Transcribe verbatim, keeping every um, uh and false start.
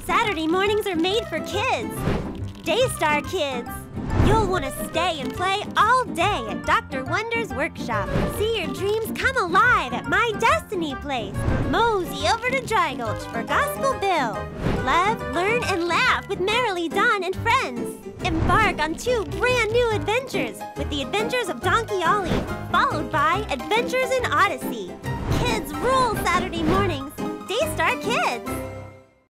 Saturday mornings are made for kids. Daystar Kids. You'll want to stay and play all day at Doctor Wonder's workshop. See your dreams come alive at My Destiny Place. Mosey over to Dry Gulch for Gospel Bill. Love, learn, and laugh with Merrily Dawn and friends. Embark on two brand new adventures with the Adventures of Donkey Ollie, followed by Adventures in Odyssey. Kids rule Saturday mornings. Daystar Kids.